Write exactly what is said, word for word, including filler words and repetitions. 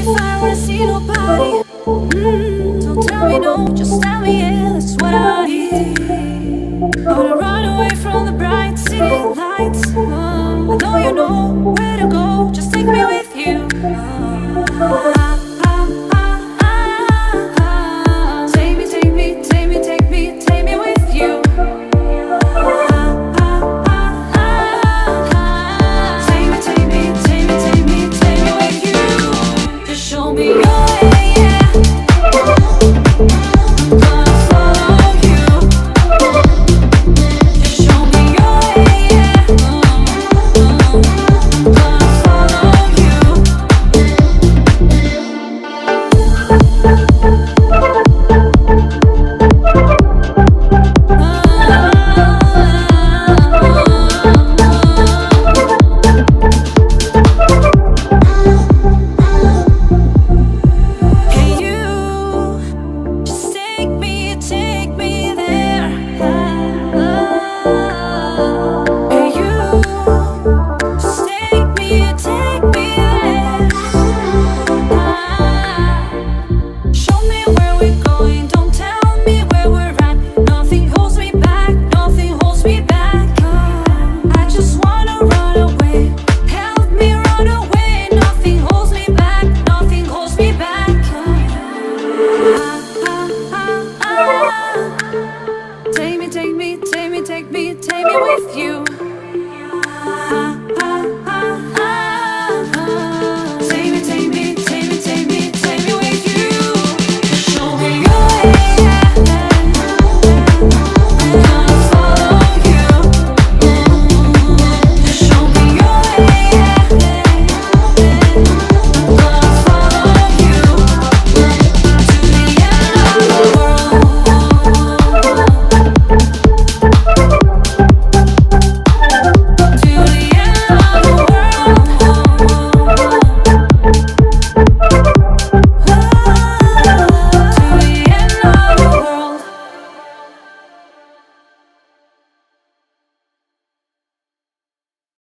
I wanna see nobody. Mm, don't tell me no, just tell me yeah, that's what I need. I wanna run away from the bright city lights. Oh, I know you know where to go.